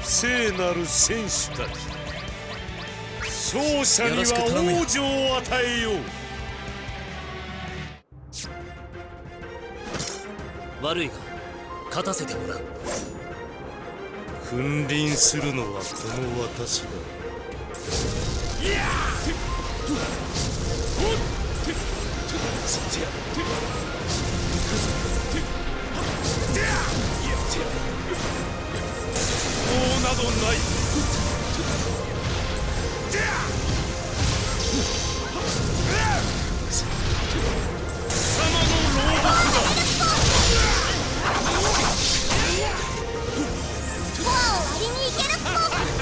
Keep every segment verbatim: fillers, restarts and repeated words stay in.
聖なる戦士たち、勝者には王女を与えよう。悪いが勝たせてもらう。 君臨するのはこの私だ。いや法などない。貴様の牢獄だ。 ドアを割りに行けるっぽ。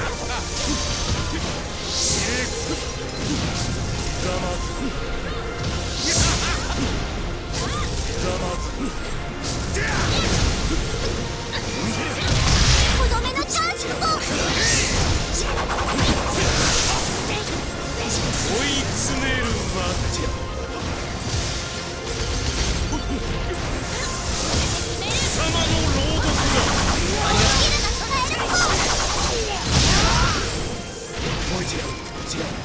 とどめのチャンスっぽ。 追い詰めるまで。貴様の牢獄だ。もう一度、違う。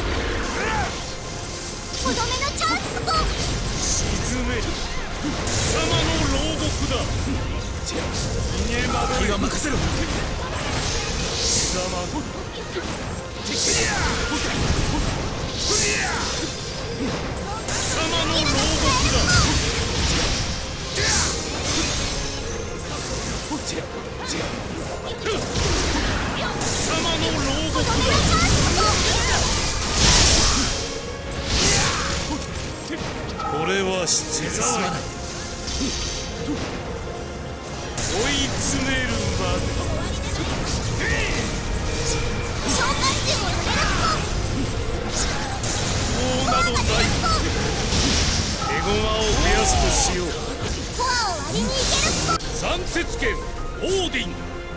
とどめのチャンスっぽ。 沈める。貴様の牢獄だ。逃げ惑いは任せろ。貴様貴様の牢獄だ。違う違う。貴様の牢獄だ。これは失礼。追い詰めるまで。 召喚獣を止めるっぽ。 法などない。エゴマを増やすとしよう。 ドアを割りに行けるっぽ。 三節剣オーディン。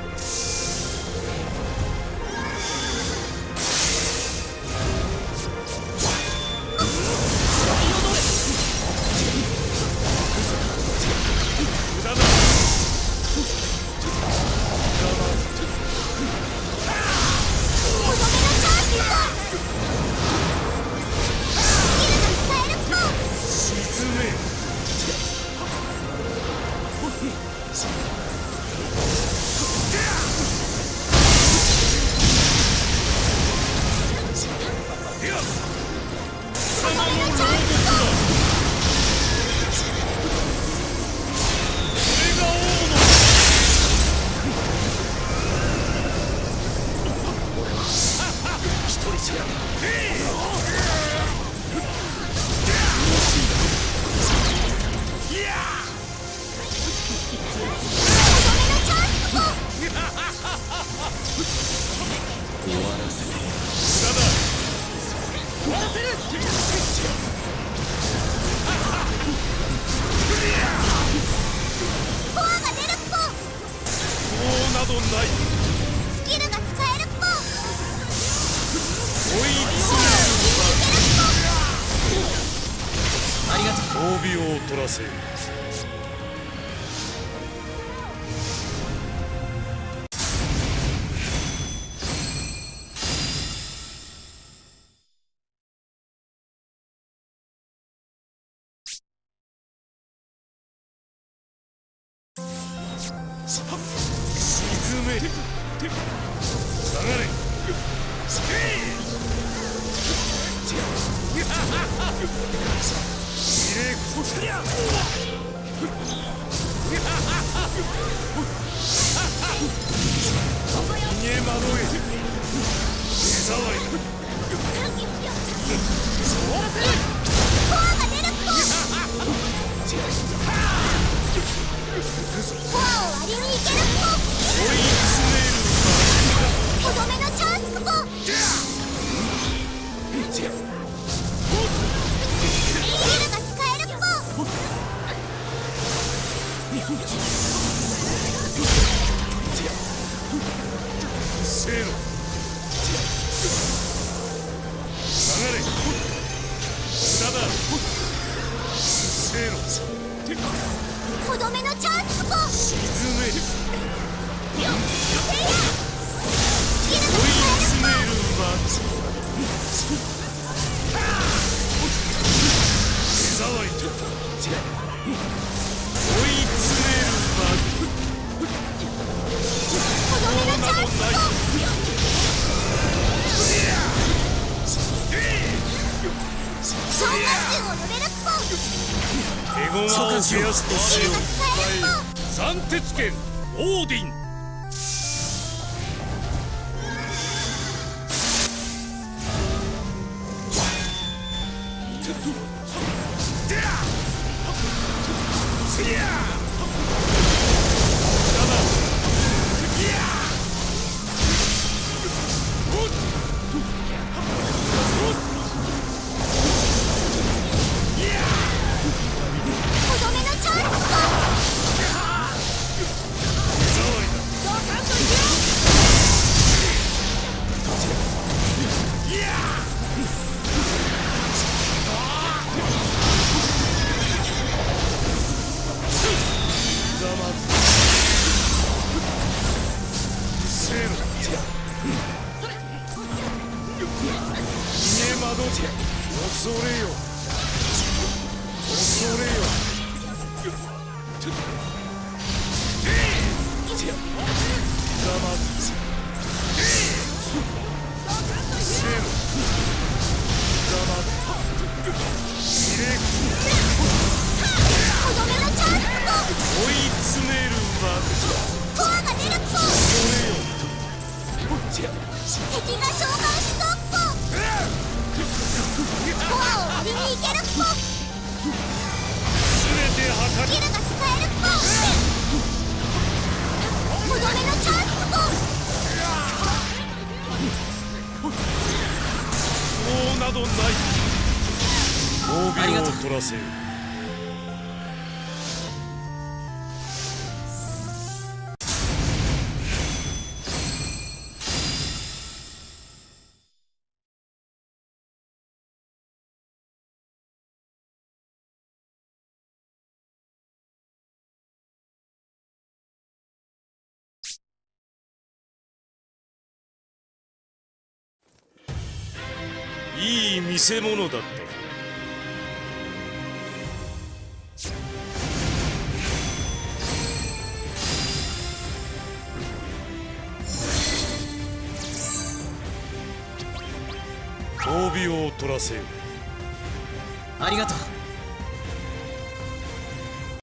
褒美を取らせよ。沈め下がれ。逃げ惑え。手触りだ。終わらせる。 コアが出るっぽ。コアを割りに行けるっぽ。 追い詰める。 とどめのチャンスっぽ。スキルが使えるっぽ。 せろ。下がれ。無駄だ。せろ。 とどめのチャンスっぽ。 沈める。 ゴマを増やすとしよう。 使えるっぽ。 三鉄拳オーディン。恐れよ恐れよ。追い詰めるまで。 コアが出るっぽ。 恐れよ。 敵が召喚しそうっぽ。コアを割りにいけるっぽ。 全て破壊。 スキルが使えるっぽ。とどめのチャンスっぽ。 もうなどない。褒美を取らせよ。いい見せ物だった。褒美を取らせよ。 ありがとう。